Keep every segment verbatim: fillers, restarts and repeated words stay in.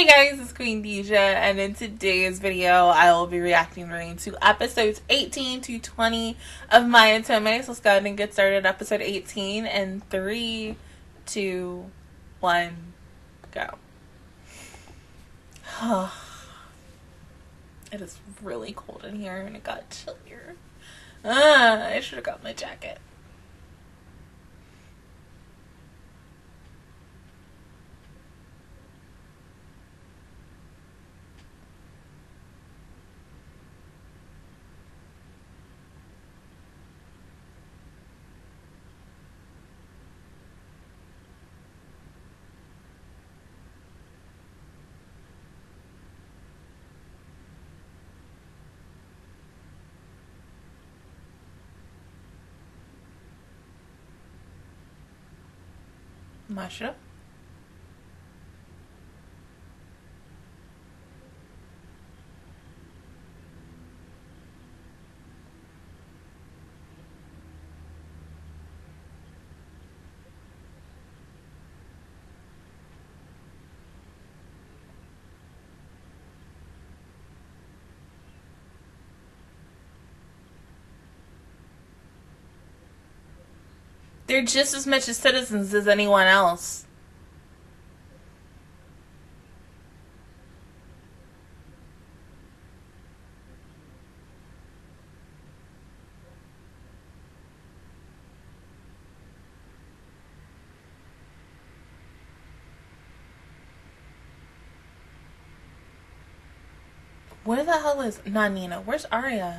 Hey guys, it's Queen Deja, and in today's video, I will be reacting to episodes eighteen to twenty of Maya Otome. So let's go ahead and get started. Episode eighteen, and three, two, one, go. It is really cold in here, and it got chillier. Ah, I should have got my jacket. Masha? They're just as much as citizens as anyone else. Where the hell is not Nina? Where's Arya?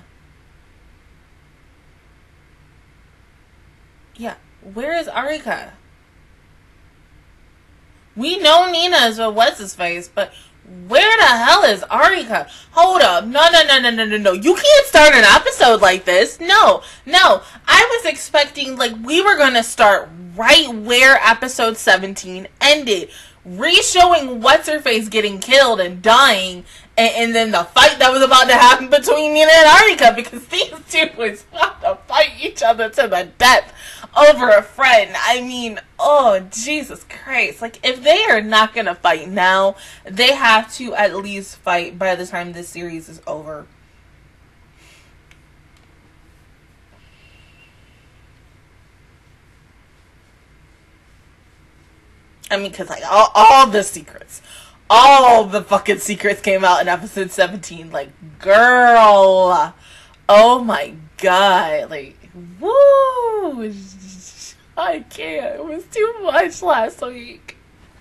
Yeah, where is Arika? We know Nina is what what's his face, but where the hell is Arika? Hold up. No, no, no, no, no, no, no. You can't start an episode like this. No, no. I was expecting, like, we were going to start right where episode seventeen ended. Re-showing what's-her-face getting killed and dying, and, and then the fight that was about to happen between Nina and Arika, because these two was about to fight each other to the death over a friend. I mean, oh, Jesus Christ. Like, if they are not going to fight now, they have to at least fight by the time this series is over. I mean, because, like, all, all the secrets, all the fucking secrets came out in episode seventeen. Like, girl, oh my god, like, woo, I can't, it was too much last week.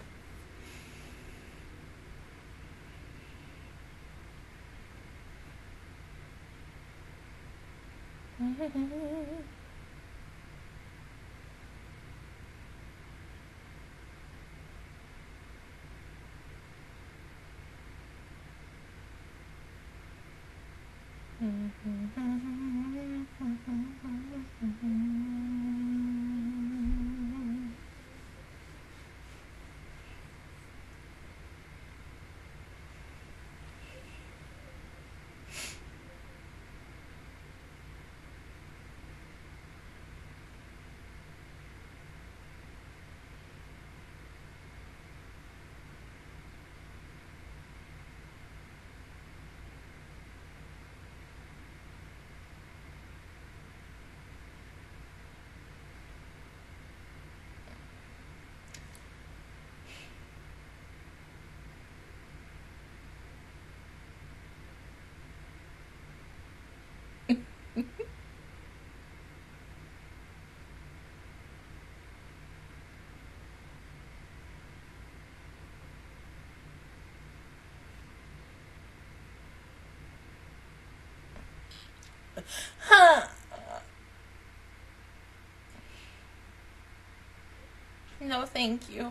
Huh. No, thank you.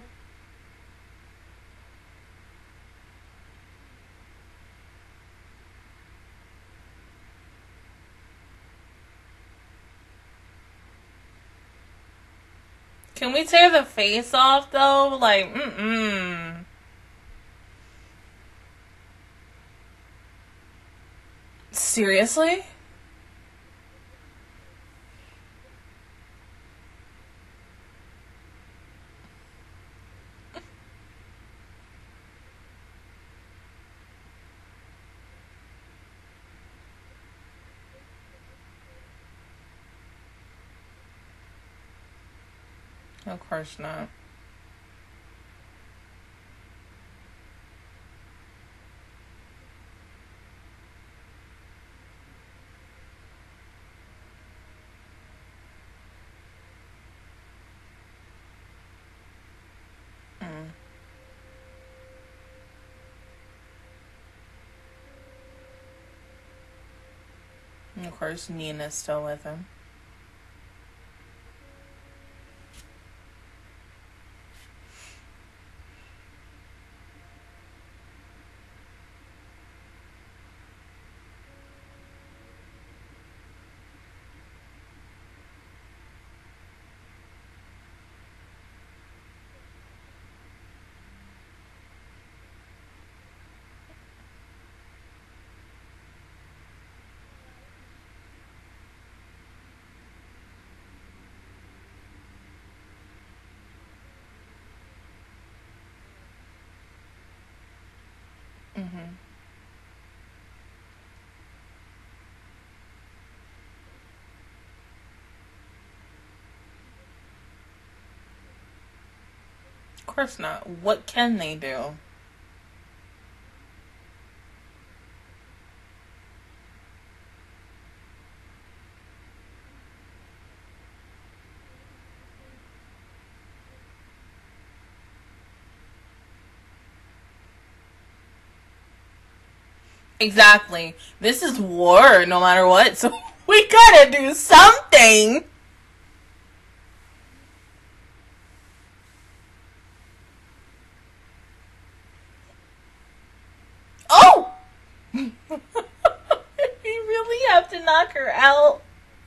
Can we tear the face off, though? Like, mm-mm. Seriously? Of course not. Mm. And of course, Nina's still with him. Mm-hmm. Of course not. What can they do? Exactly. This is war no matter what, so we gotta do something. Oh! You really have to knock her out.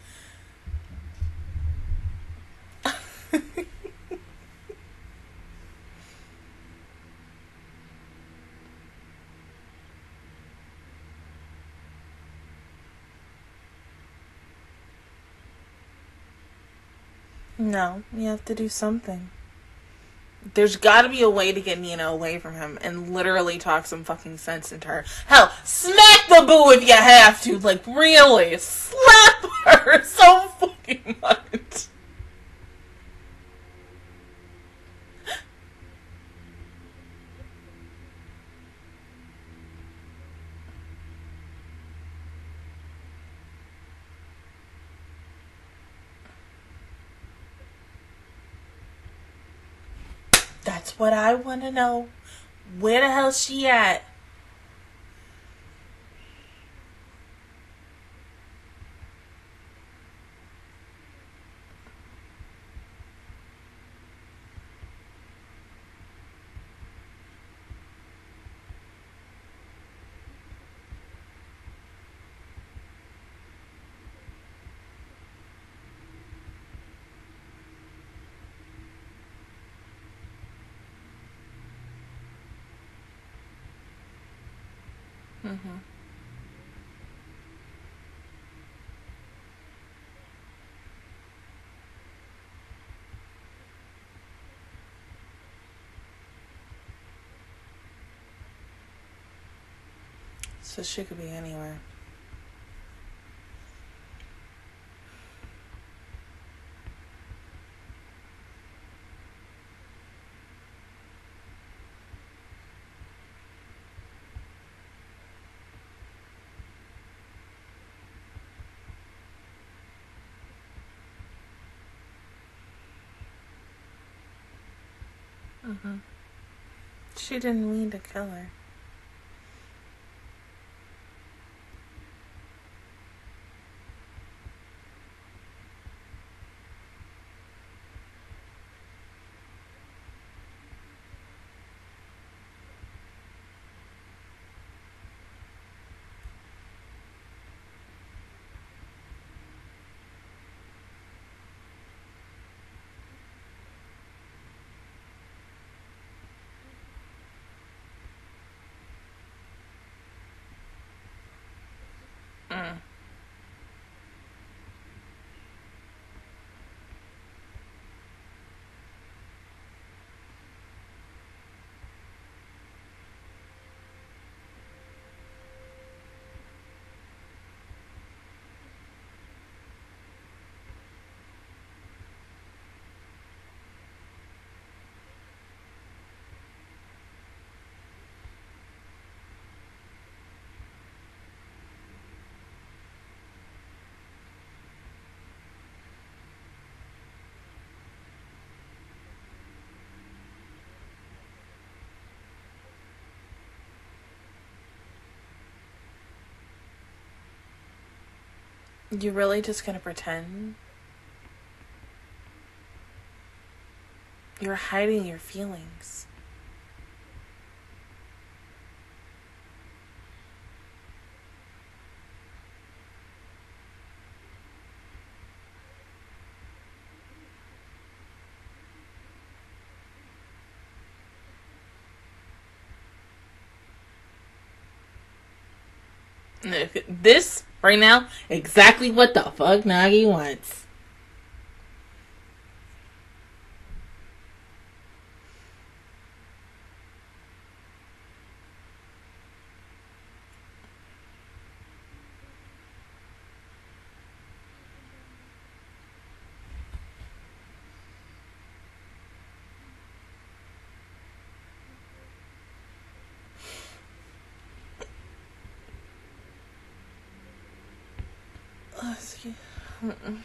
No, you have to do something. There's gotta be a way to get Nina away from him and literally talk some fucking sense into her. Hell, smack the boo if you have to. Like, really. Slap her so fucking much. That's what I want to know. Where the hell's she at? Mm-hmm. So she could be anywhere. Mm-hmm. She didn't mean to kill her. You really just gonna pretend? You're hiding your feelings. This, right now, exactly what the fuck Nagi wants. Mm-mm.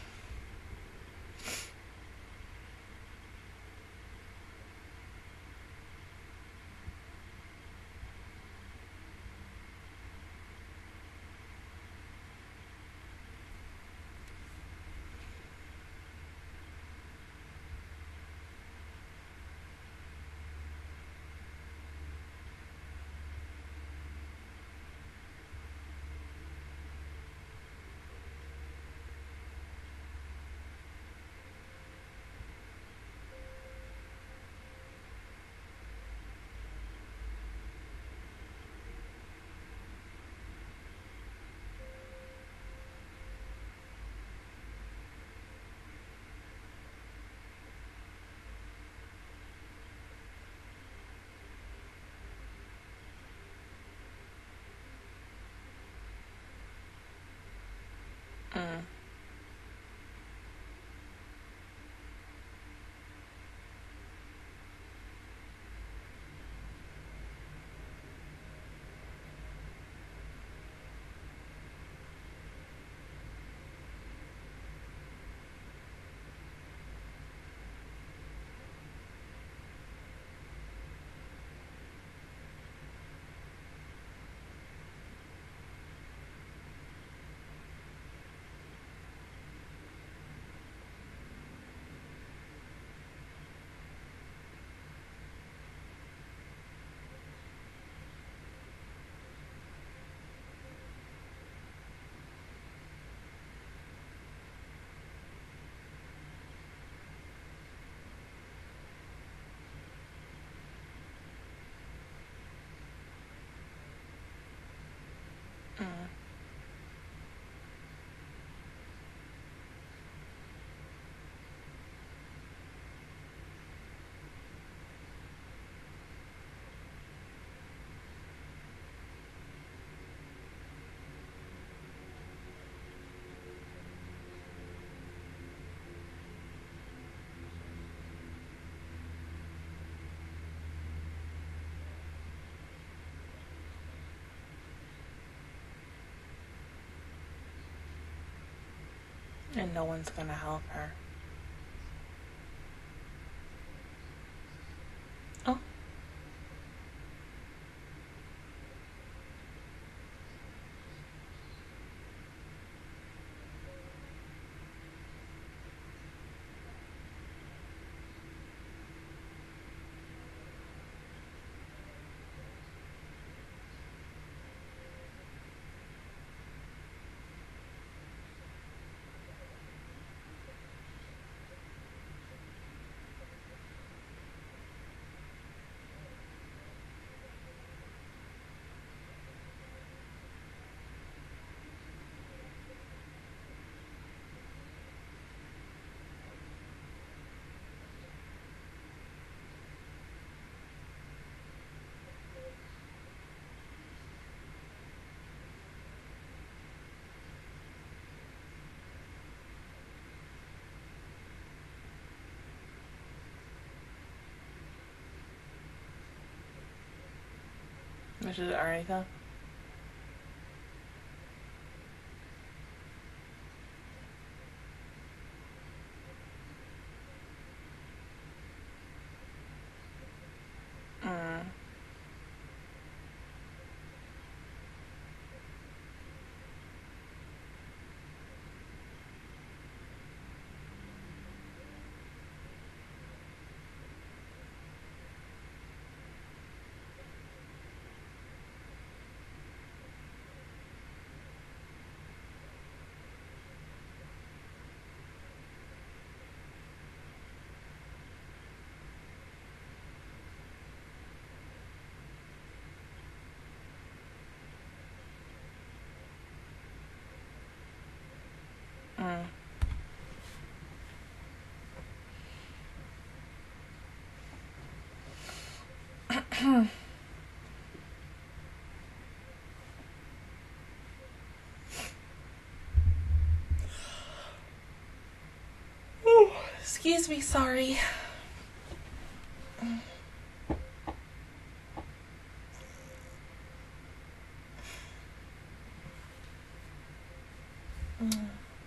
Mm. Mm. And no one's gonna help her. Oh. Which is Arika. Mm. Excuse me, sorry. Mm.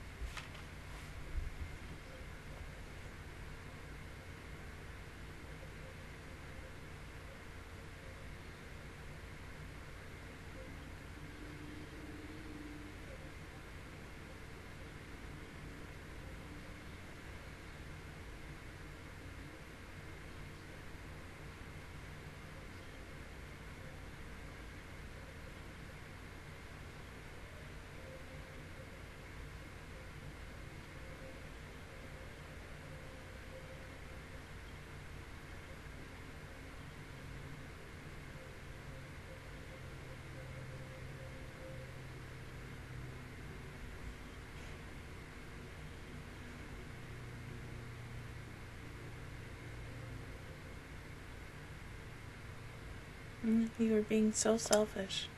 You were being so selfish.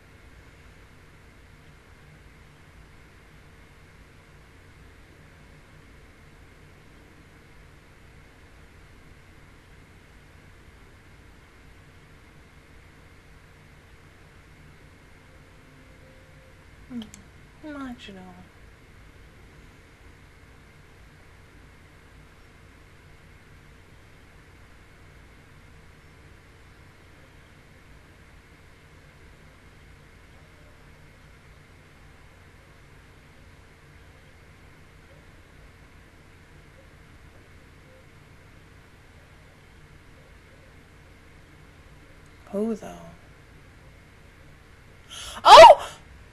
Mm. Not, you know. Who though? Oh!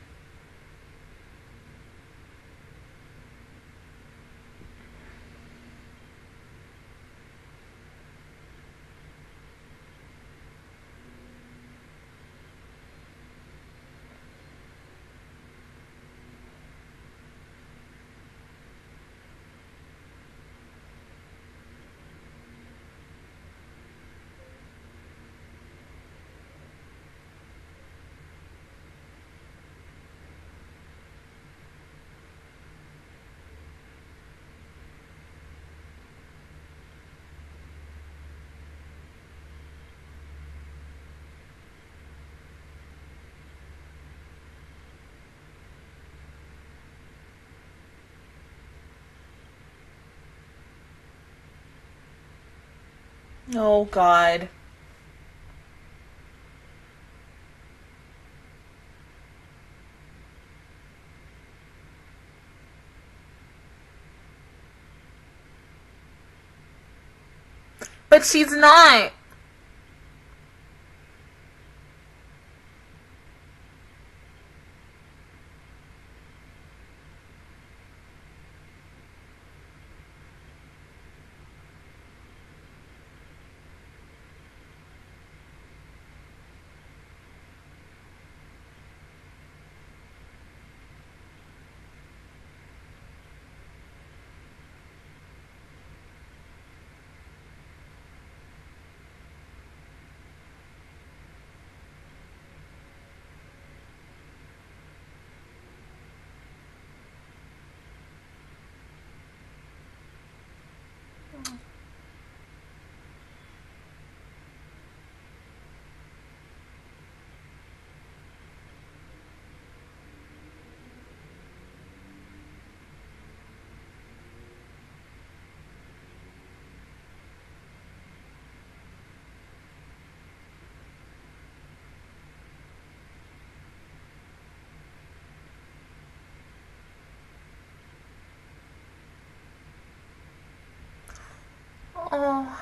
Oh, God. But she's not. Oh.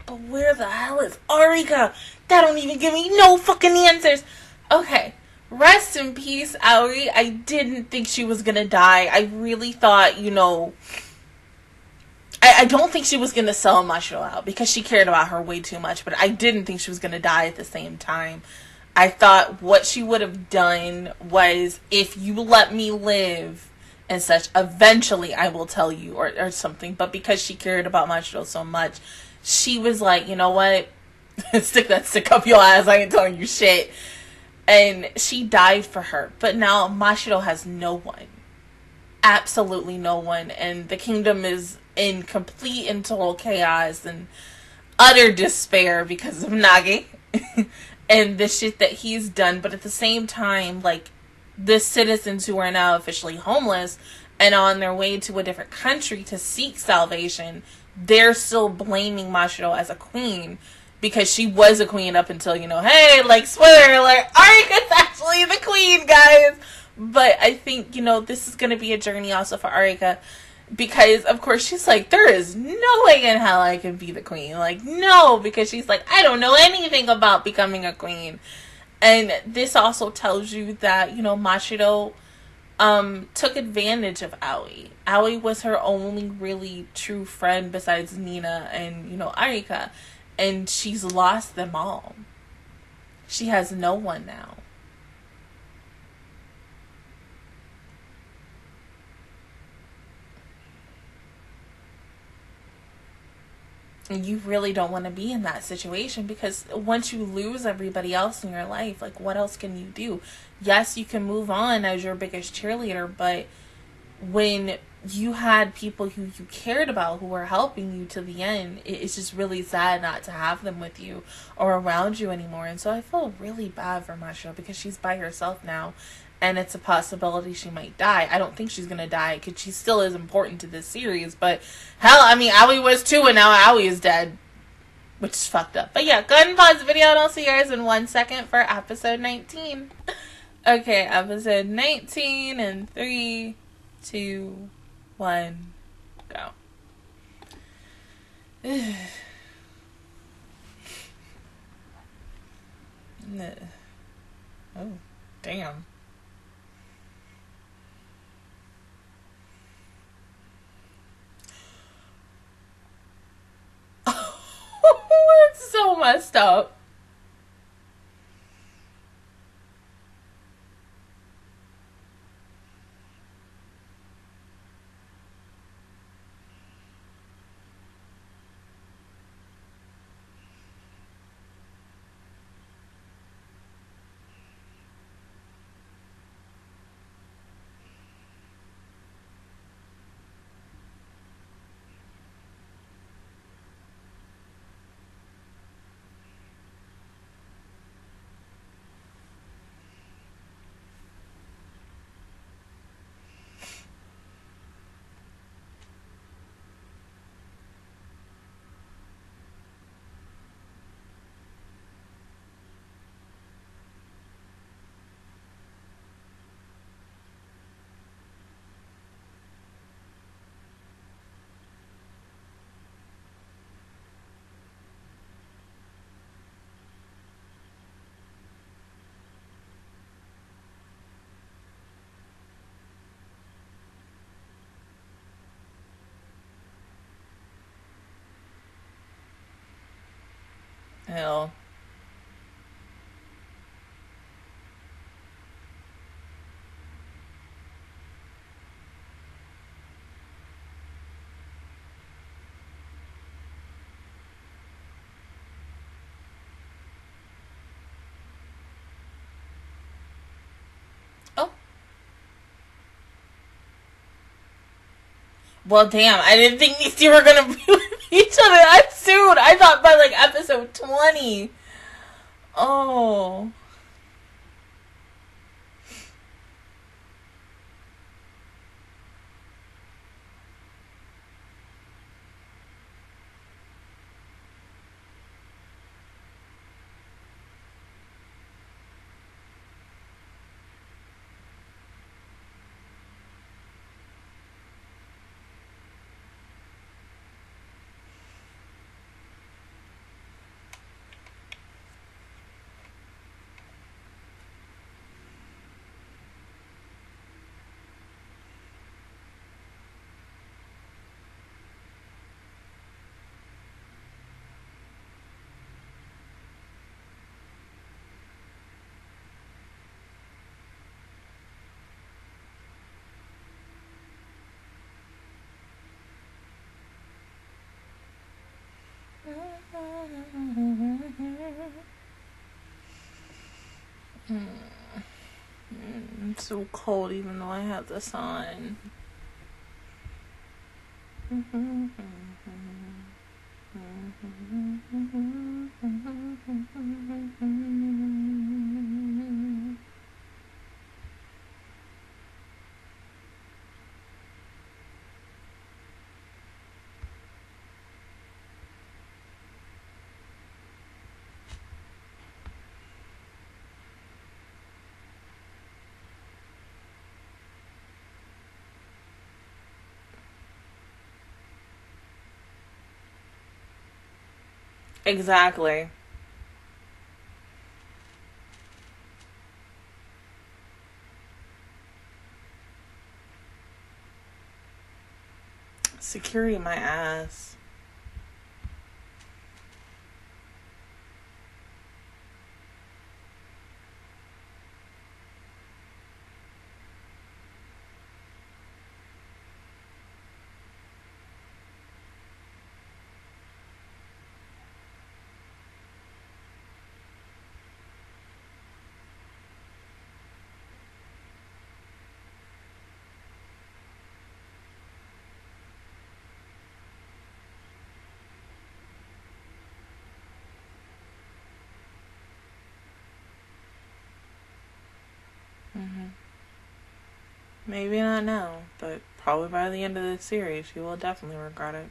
but where the hell is Arika? That don't even give me no fucking answers. Okay, rest in peace, Aoi. I didn't think she was gonna die. I really thought, you know, I, I don't think she was gonna sell Mashiro out because she cared about her way too much, but I didn't think she was gonna die at the same time. I thought what she would have done was, if you let me live and such, eventually I will tell you, or, or something. But because she cared about Mashiro so much, she was like, you know what? Stick that stick up your ass. I ain't telling you shit. And she died for her. But now Mashiro has no one. Absolutely no one. And the kingdom is in complete and total chaos and utter despair because of Nagi. And the shit that he's done. But at the same time, like, the citizens who are now officially homeless and on their way to a different country to seek salvation, they're still blaming Mashiro as a queen because she was a queen up until, you know, hey, like, spoiler alert, Arika's actually the queen, guys. But I think, you know, this is going to be a journey also for Arika because, of course, she's like, there is no way in hell I can be the queen. Like, no, because she's like, I don't know anything about becoming a queen. And this also tells you that, you know, Mashiro um, took advantage of Aoi. Aoi was her only really true friend besides Nina and, you know, Arika. And she's lost them all. She has no one now. You really don't want to be in that situation because once you lose everybody else in your life, like, what else can you do? Yes, you can move on as your biggest cheerleader, but when you had people who you cared about who were helping you to the end, it's just really sad not to have them with you or around you anymore. And so I feel really bad for Mashiro because she's by herself now. And it's a possibility she might die. I don't think she's going to die because she still is important to this series. But hell, I mean, Aoi was too and now Aoi is dead. Which is fucked up. But yeah, go ahead and pause the video and I'll see you guys in one second for episode nineteen. Okay, episode nineteen in three, two, one, go. Oh, damn. It's so messed up. Hell. Oh. Well, damn, I didn't think these two were gonna be with each other that soon. I thought by like episode twenty. Oh. Hmm. It's so cold even though I have this on. Exactly. Security my ass. Mm-hmm. Maybe not now, but probably by the end of the series, you will definitely regret it.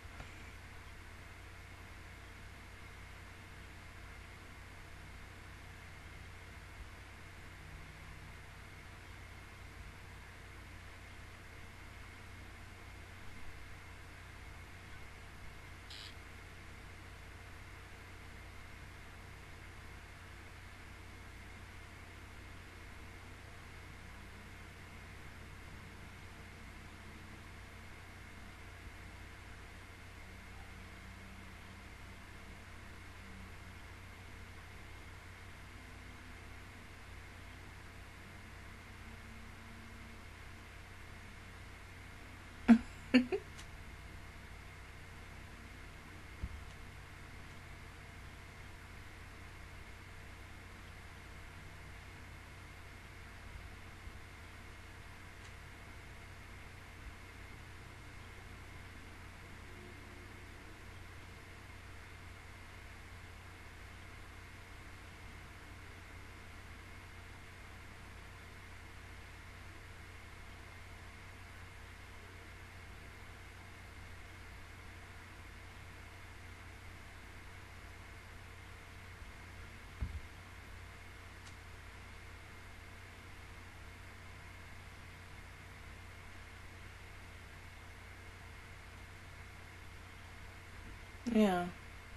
Yeah.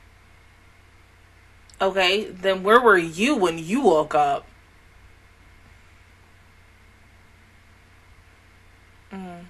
Okay, then where were you when you woke up? Mm.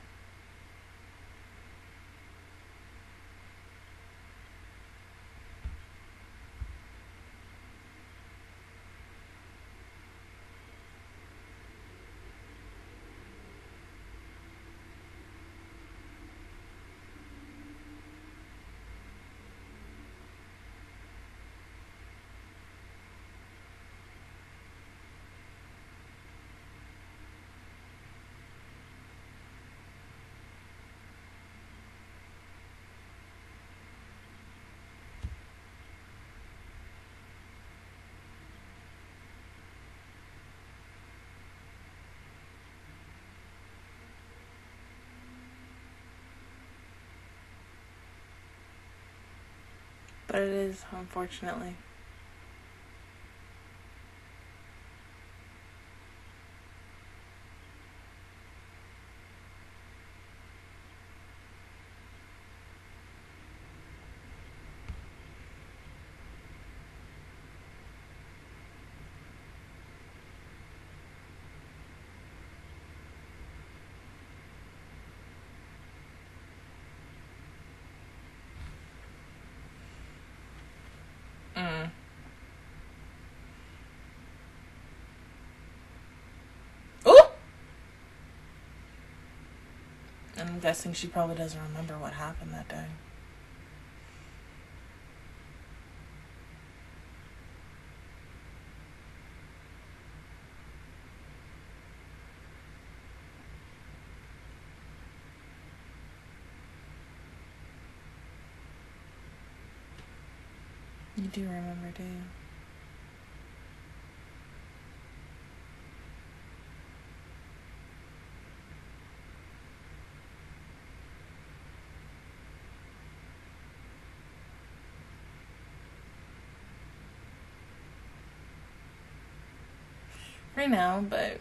But it is, unfortunately. Mm. Ooh! I'm guessing she probably doesn't remember what happened that day. You do remember, do you? Right now, but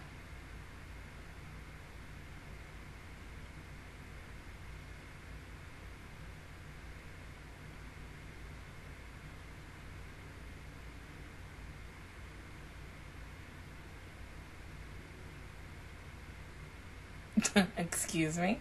excuse me.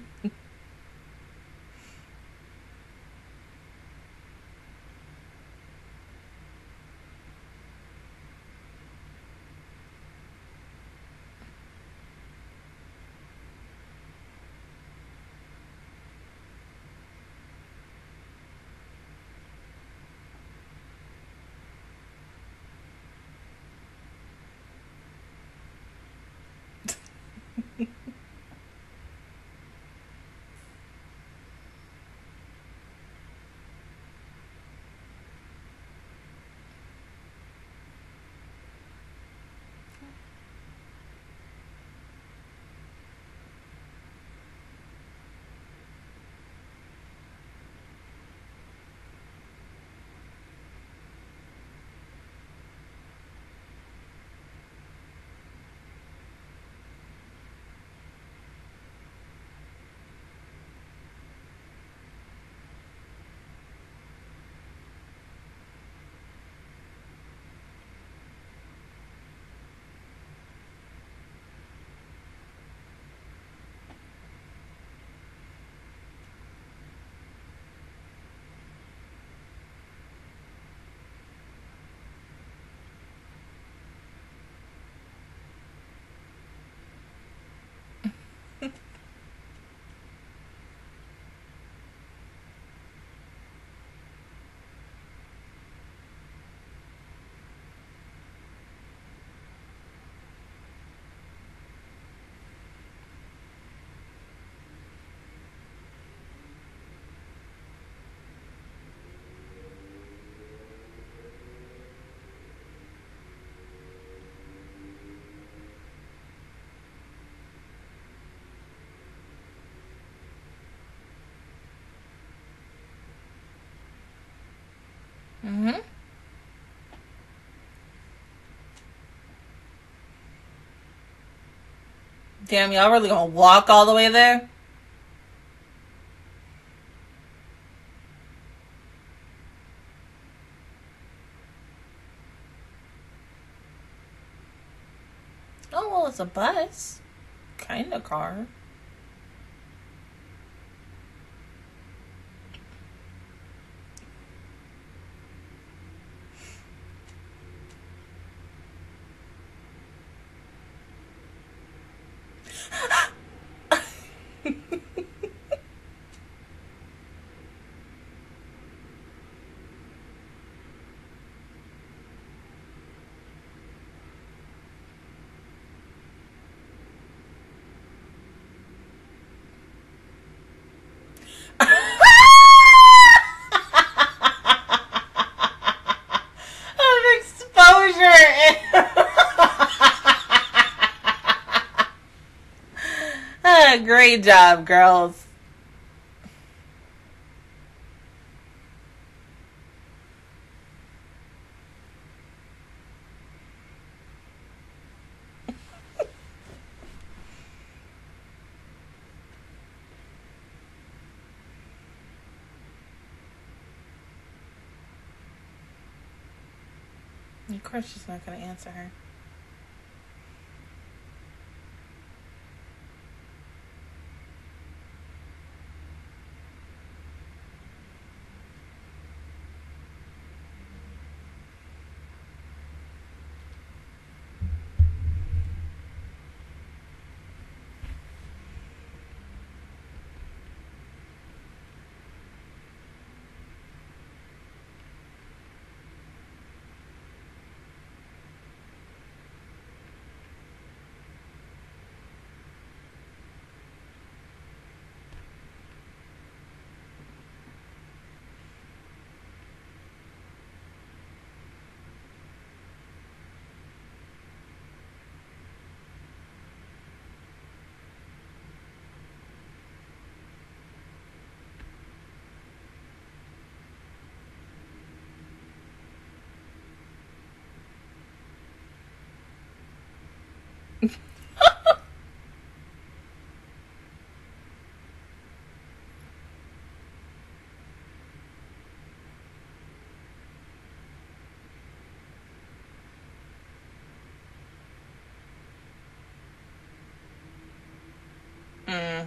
Mm-hmm. Damn, y'all really gonna walk all the way there? Oh, well, it's a bus. Kind of car. Of exposure. Ah, great job, girls. Of course she's not going to answer her. Mm.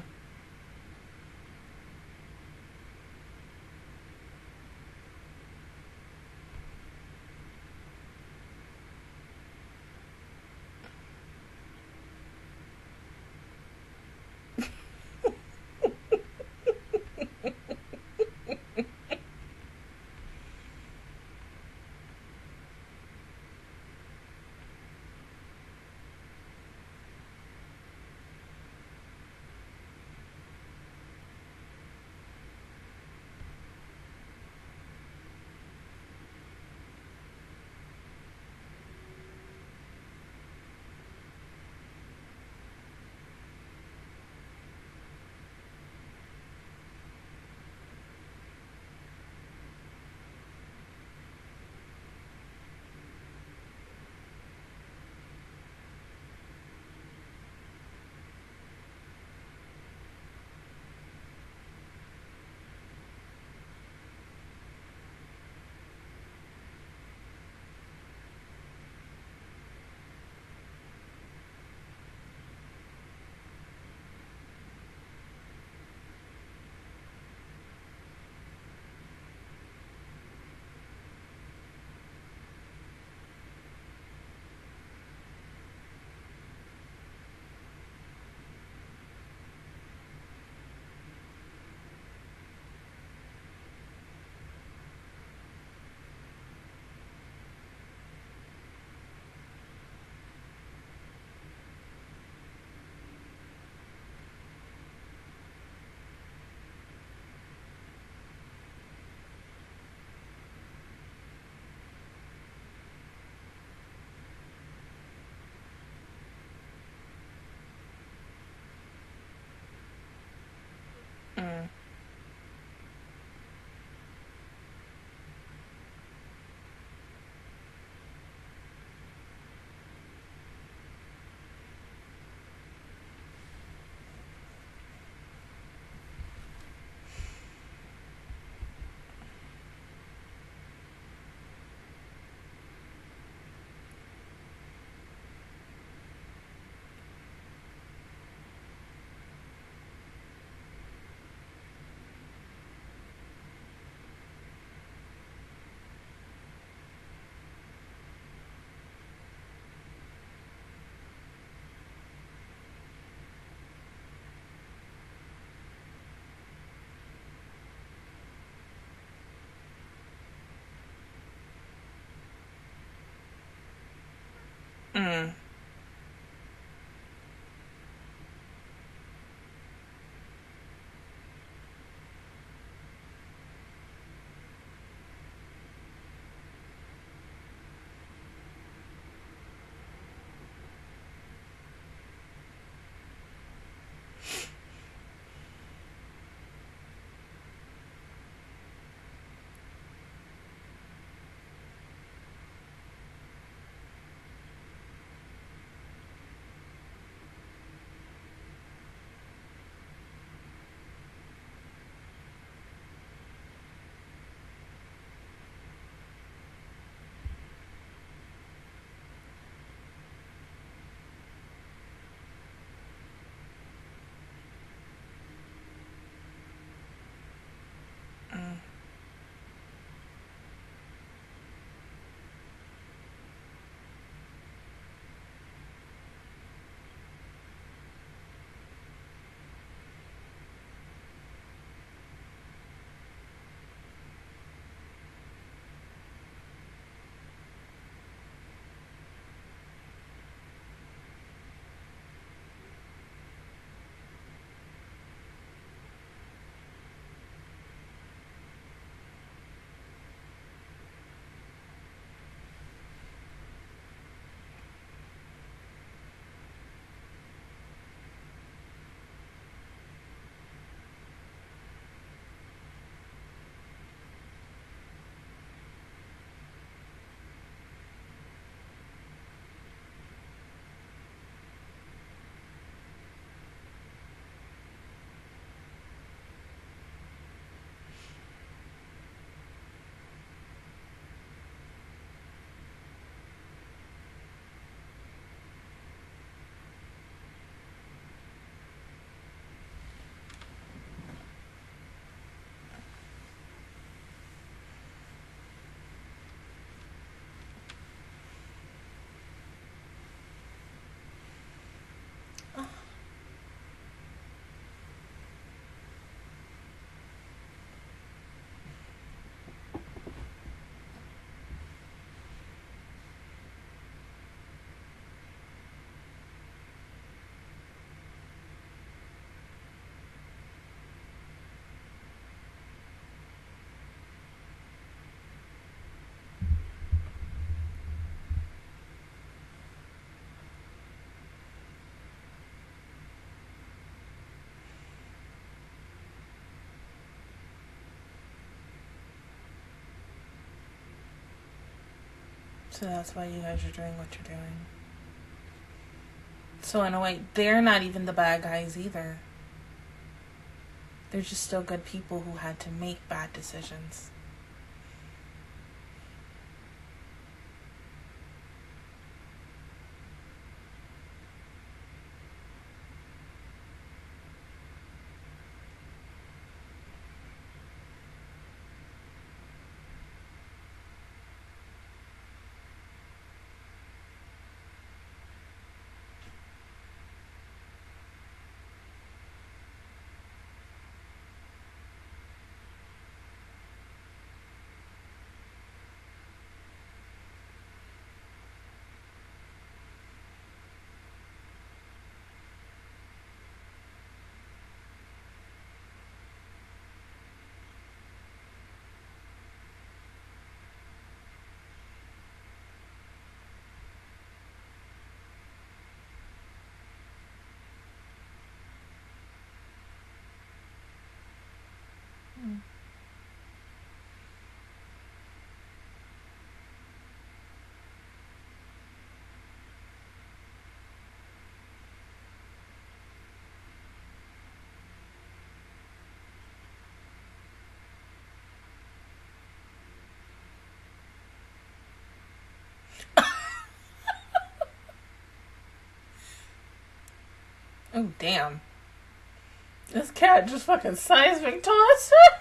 So that's why you guys are doing what you're doing. So in a way, they're not even the bad guys either. They're just still good people who had to make bad decisions. Oh, damn. This cat just fucking seismic tossed her.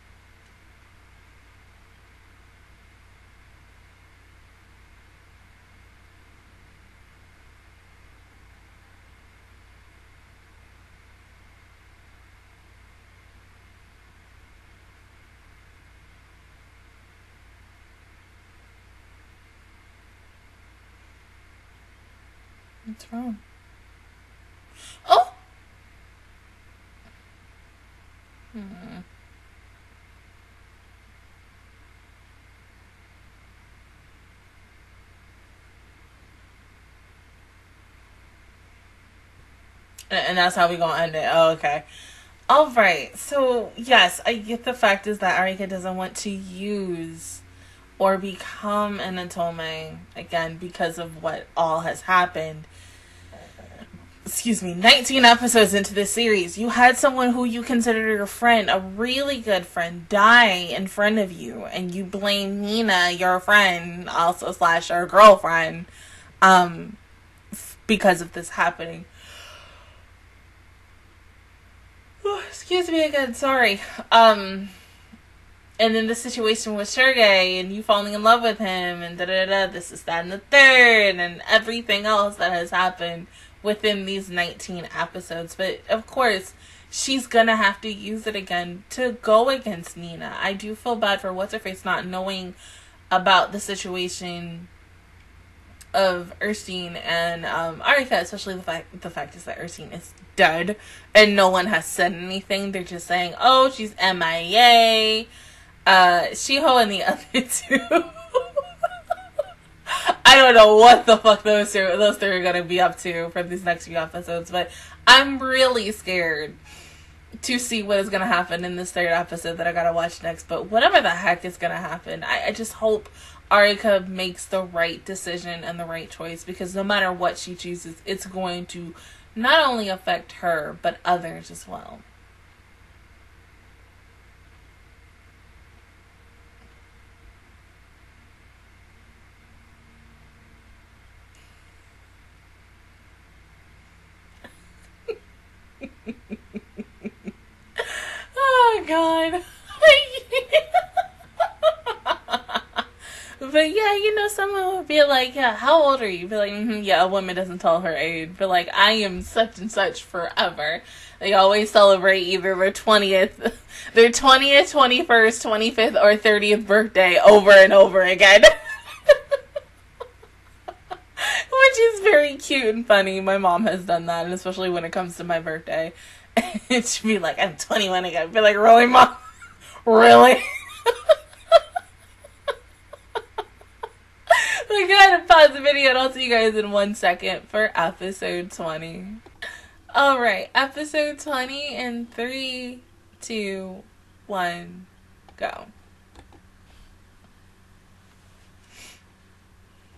What's wrong? Oh! Hmm. And that's how we gonna end it. Oh, okay. Alright. So, yes, I get the fact is that Arika doesn't want to use or become an Otome again because of what all has happened. Excuse me, nineteen episodes into this series, you had someone who you considered your friend, a really good friend, die in front of you, and you blame Nina, your friend, also slash your girlfriend, um, f- because of this happening. Oh, excuse me again, sorry. Um, and then the situation with Sergei, and you falling in love with him, and da da da, this is that and the third, and everything else that has happened within these nineteen episodes. But of course, she's gonna have to use it again to go against Nina. I do feel bad for What's-Her-Face not knowing about the situation of Erskine and um, Arika, especially the fact the fact is that Erskine is dead and no one has said anything. They're just saying, oh, she's M I A. Uh, Shiho and the other two. I don't know what the fuck those two, those three are gonna be up to for these next few episodes, but I'm really scared to see what is gonna happen in this third episode that I gotta watch next. But whatever the heck is gonna happen, I, I just hope Arika makes the right decision and the right choice, because no matter what she chooses, it's going to not only affect her, but others as well. Oh, God. But yeah, you know, someone would be like, yeah, how old are you? Be like, mm-hmm, yeah, a woman doesn't tell her age. But like, I am such and such forever. They always celebrate either their twentieth, their twentieth, twenty-first, twenty-fifth, or thirtieth birthday over and over again. Which is very cute and funny. My mom has done that, and especially when it comes to my birthday. It should be like, I'm twenty-one again. I'd be like, really, Mom? Really? We gotta pause the video, and I'll see you guys in one second for episode twenty. Alright, episode twenty in three, two, one, go.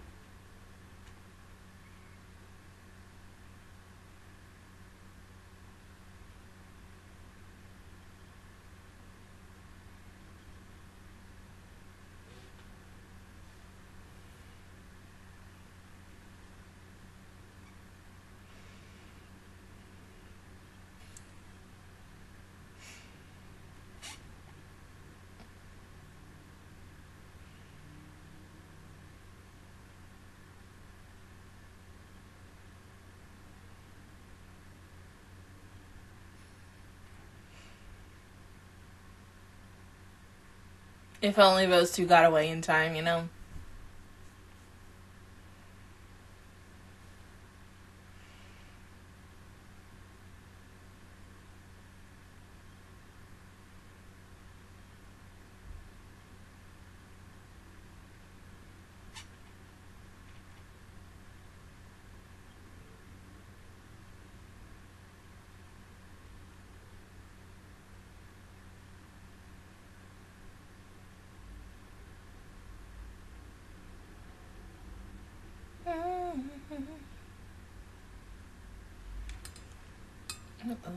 If only those two got away in time, you know? Uh-oh.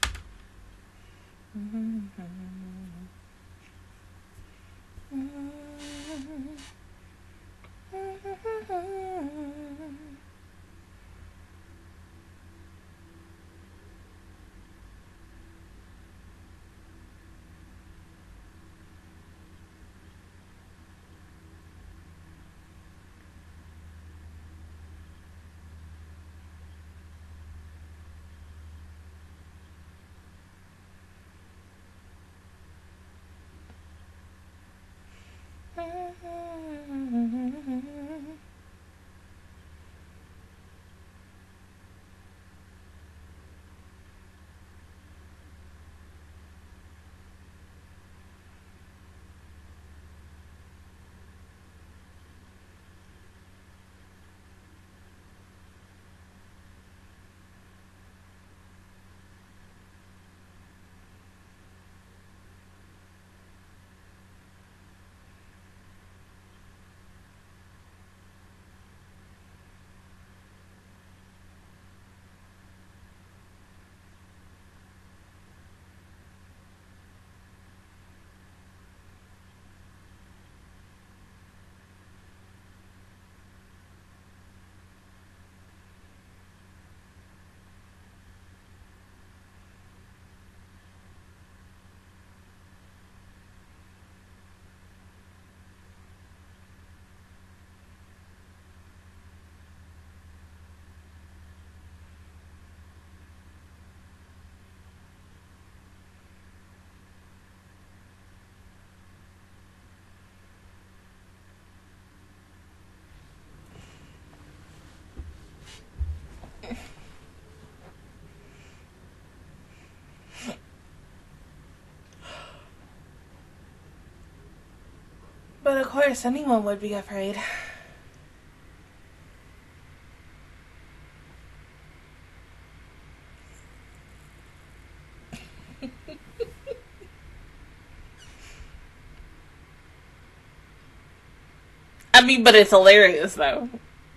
But of course, anyone would be afraid. I mean, but it's hilarious, though.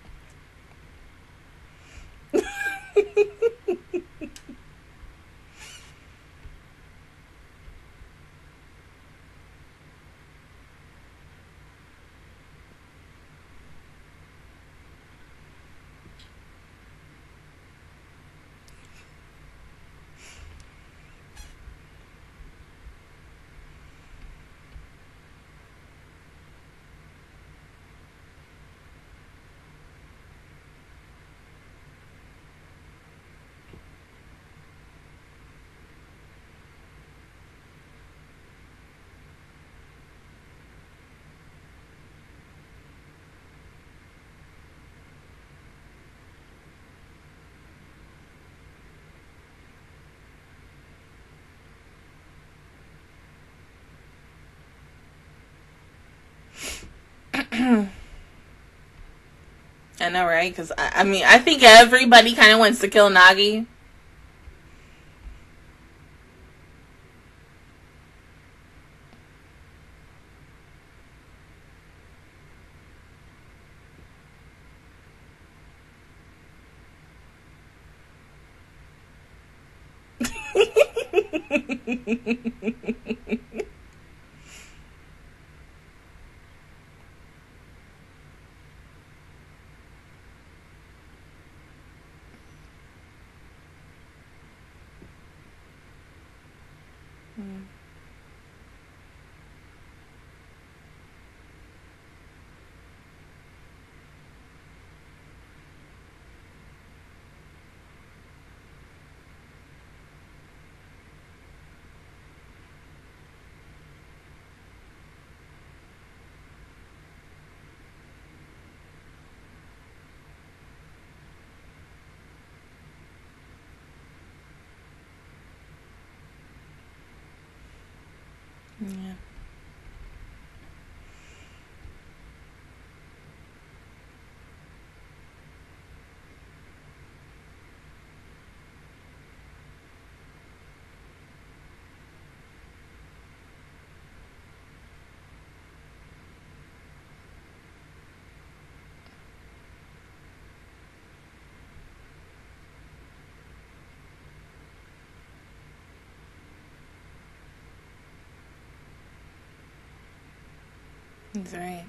I know, right? Because, I, I mean, I think everybody kind of wants to kill Nagi. Yeah. That's right.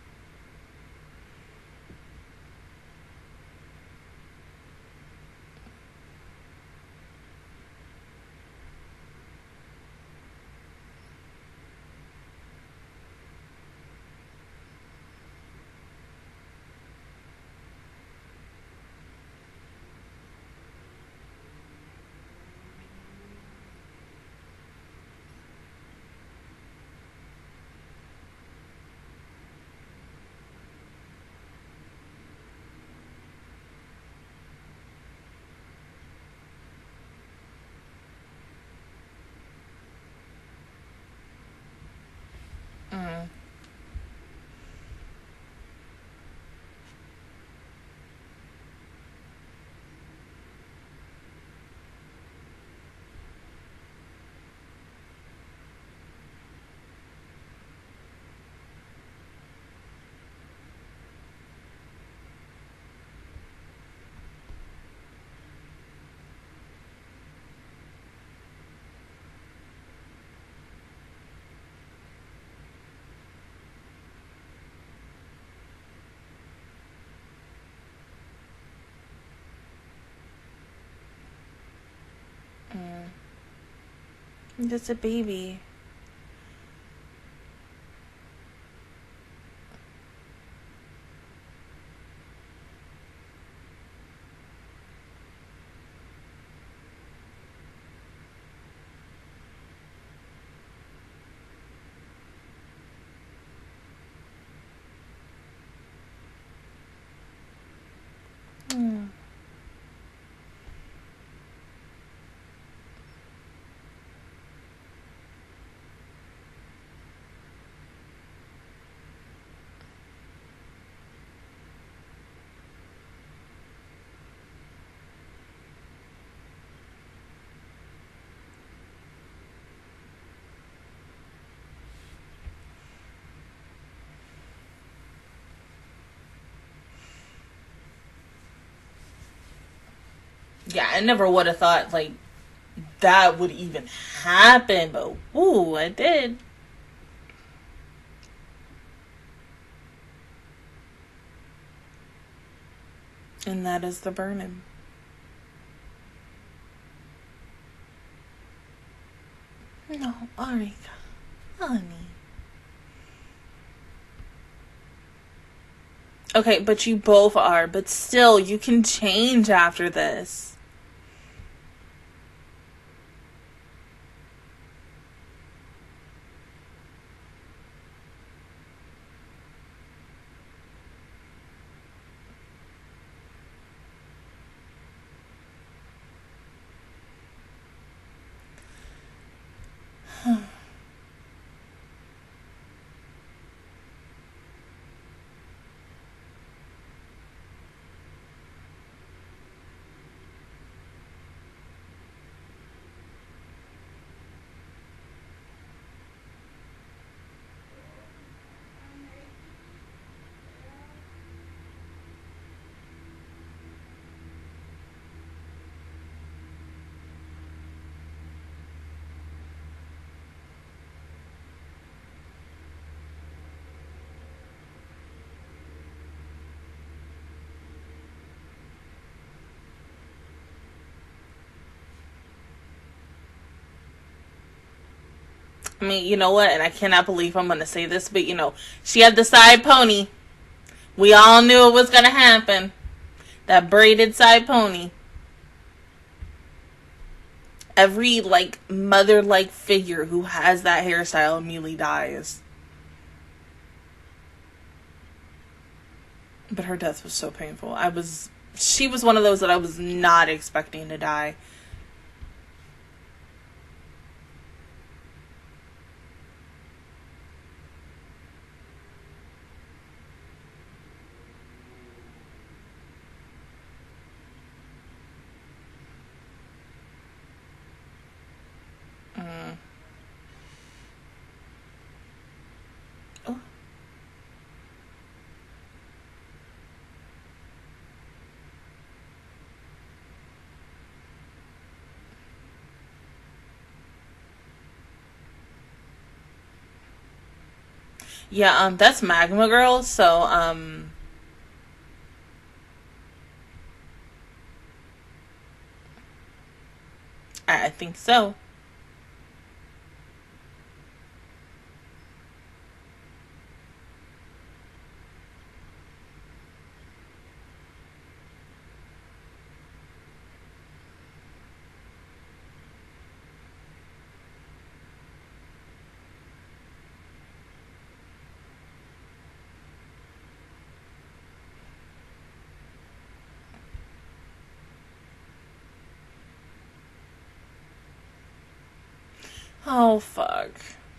Mm. Mm. Just a baby. Mm. Yeah, I never would have thought, like, that would even happen, but ooh, it did. And that is the burning. No, Arika, honey. Okay, but you both are, but still, you can change after this. I mean, you know what? And I cannot believe I'm going to say this, but you know, she had the side pony. We all knew it was going to happen. That braided side pony. Every, like, mother-like figure who has that hairstyle immediately dies. But her death was so painful. I was... She was one of those that I was not expecting to die. Yeah, um, that's Magma Girl. So, um, I, I think so. Oh fuck.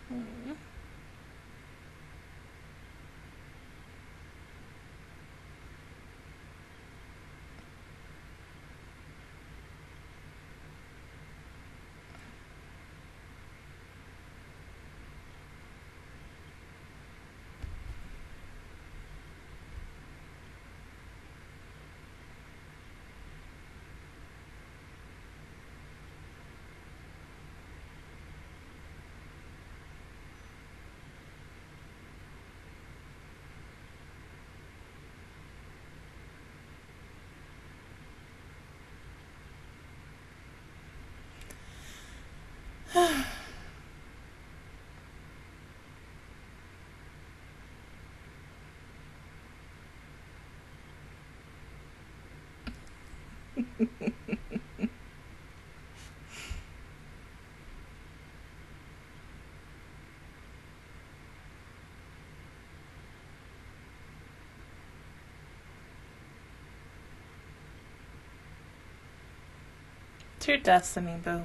It's your destiny, boo.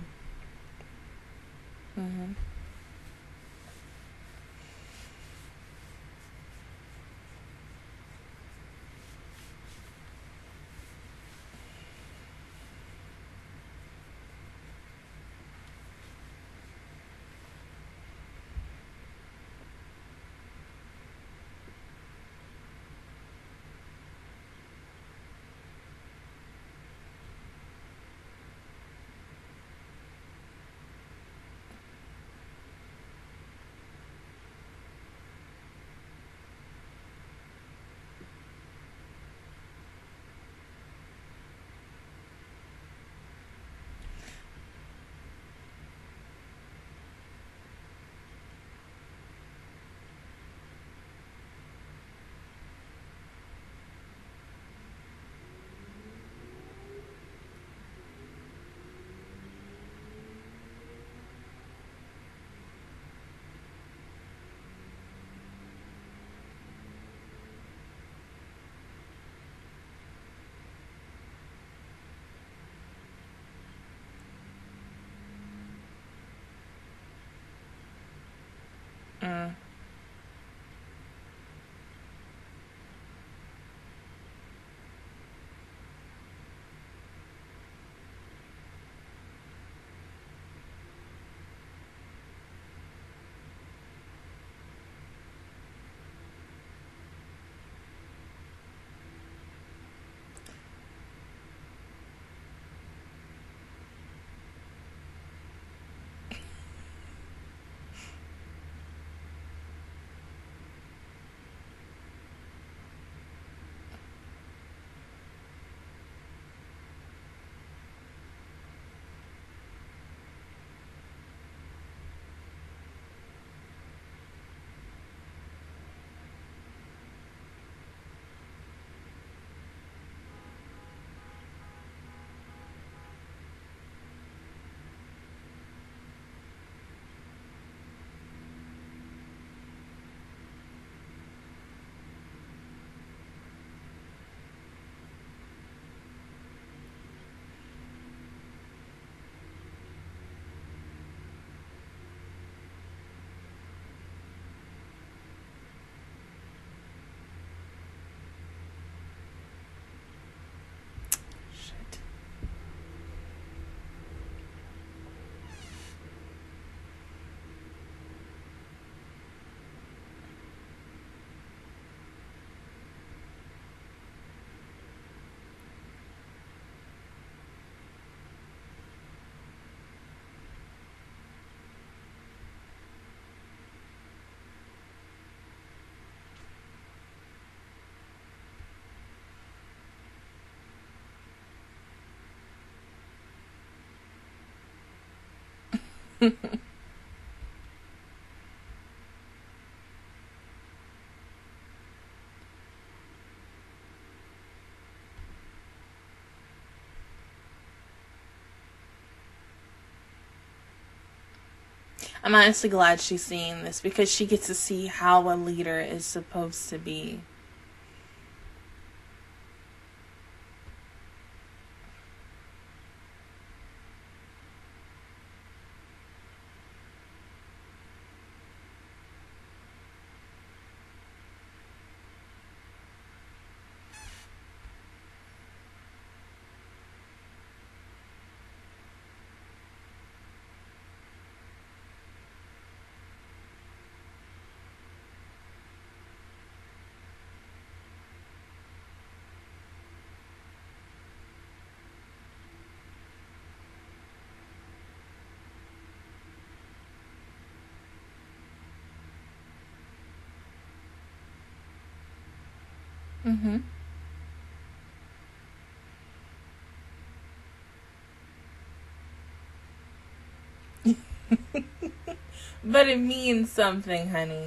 Hmm. Mm. I'm honestly glad she's seeing this because she gets to see how a leader is supposed to be. Mm-hmm. But it means something, honey.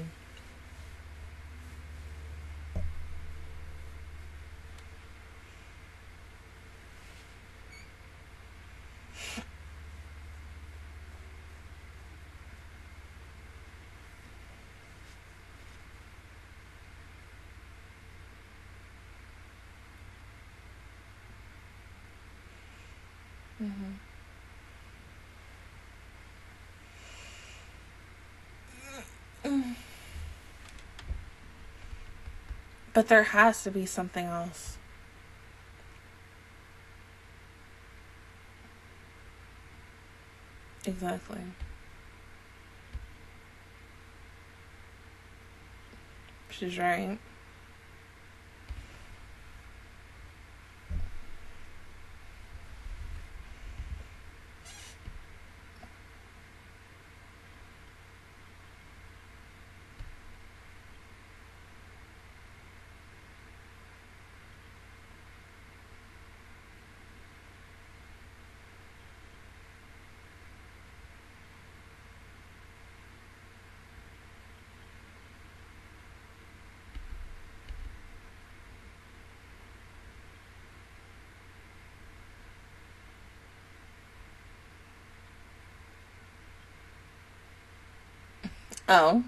Mm-hmm. But there has to be something else. Exactly. She's right. Oh.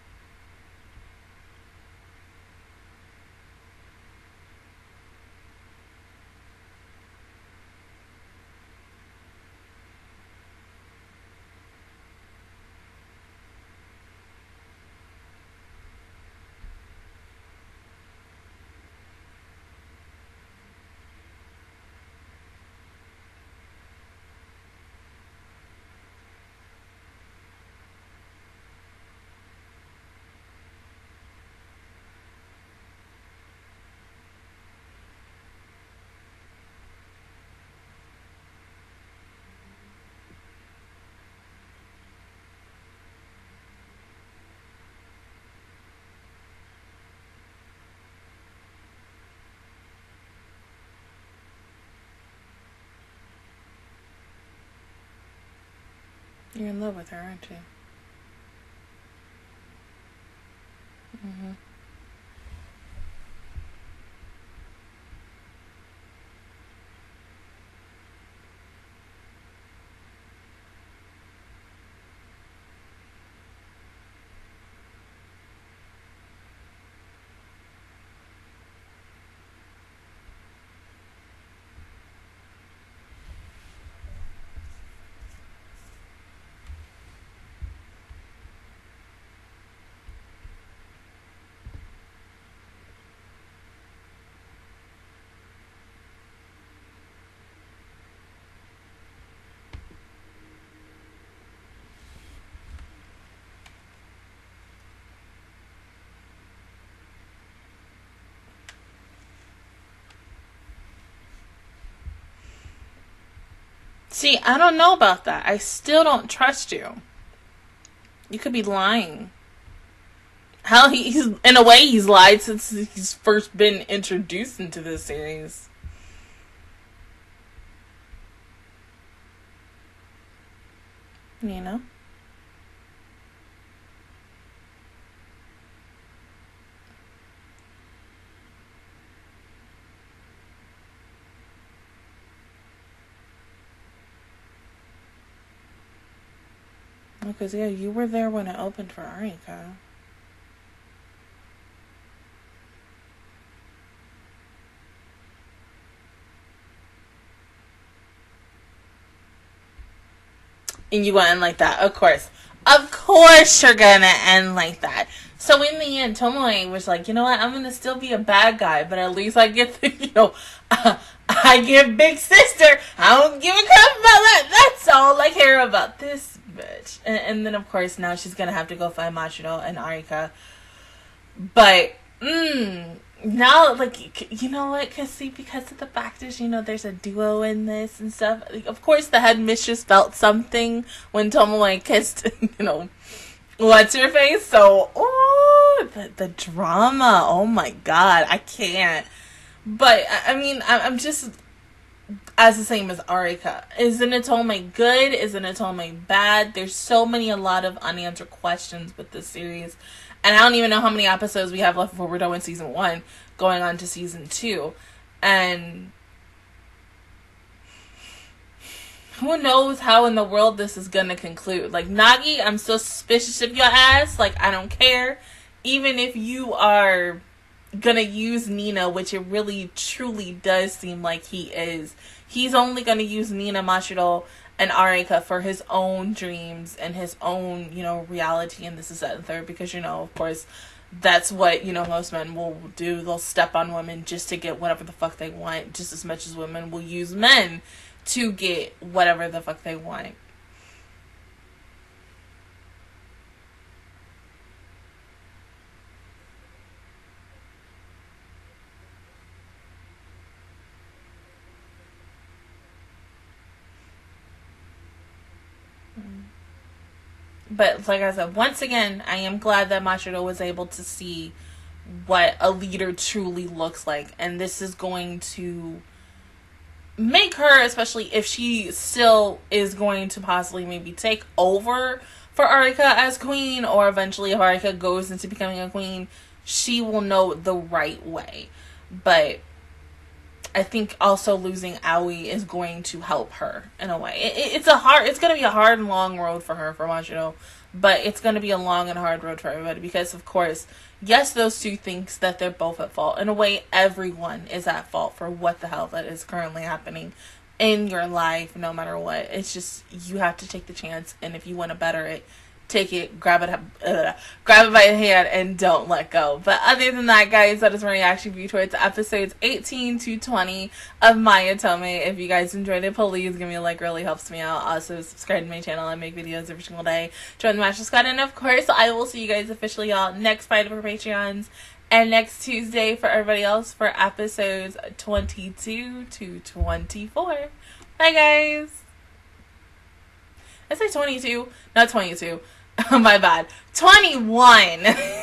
You're in love with her, aren't you? Mm-hmm. See, I don't know about that. I still don't trust you. You could be lying. Hell, he's in a way he's lied since he's first been introduced into this series. You know? because, yeah, you were there when it opened for Arika. And you went in like that, of course. Of course you're gonna end like that. So in the end, Tomoe was like, you know what, I'm gonna still be a bad guy, but at least I get the, you know, uh, I give Big Sister, I don't give a crap about that. That's all I care about, this bitch. And, and then, of course, now she's gonna have to go find Machiro and Arika. But, mmm, now, like, you know what, because, see, because of the fact that, you know, there's a duo in this and stuff, like, of course the headmistress felt something when Tomoe kissed, you know, what's her face? So, oh, the, the drama, oh my god, I can't. But, I mean, I'm just as the same as Arika. Is Natome good? Is Natome bad? There's so many, a lot of unanswered questions with this series. And I don't even know how many episodes we have left before we're done with season one, going on to season two. And who knows how in the world this is going to conclude. Like, Nagi, I'm still suspicious of your ass. Like, I don't care. Even if you are gonna use Nina, which it really truly does seem like he is, he's only gonna use Nina, Machiro, and Arika for his own dreams and his own, you know, reality, and this is that and third, because, you know, of course, that's what, you know, most men will do. They'll step on women just to get whatever the fuck they want, just as much as women will use men to get whatever the fuck they want. But like I said, once again, I am glad that Machiro was able to see what a leader truly looks like. And this is going to make her, especially if she still is going to possibly maybe take over for Arika as queen, or eventually if Arika goes into becoming a queen, she will know the right way. But I think also losing Aoi is going to help her in a way. It, it, it's a hard, it's going to be a hard and long road for her, for Machiro, but it's going to be a long and hard road for everybody because, of course, yes, those two thinks that they're both at fault. In a way, everyone is at fault for what the hell that is currently happening in your life, no matter what. It's just, you have to take the chance, and if you want to better it, take it, grab it, uh, grab it by the hand, and don't let go. But other than that, guys, that is my reaction view towards episodes eighteen to twenty of My Atome. If you guys enjoyed it, please give me a like, really helps me out. Also, subscribe to my channel. I make videos every single day. Join the Master Squad, and of course, I will see you guys officially, y'all, next Friday for Patreons, and next Tuesday for everybody else for episodes twenty-two to twenty-four. Bye, guys. I say twenty-two, not twenty-two. My bad. twenty-one.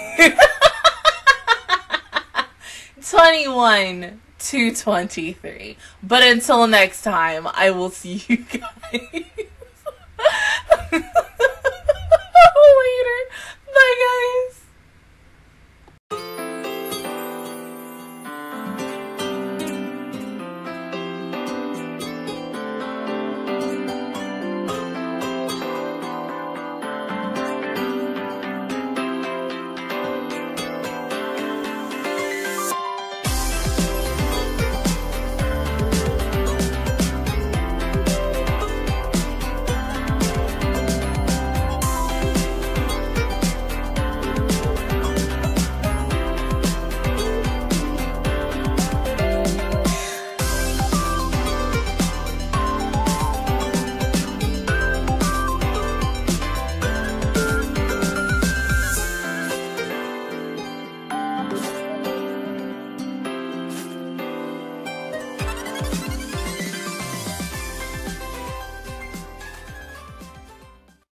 twenty-one to twenty-three. But until next time, I will see you guys.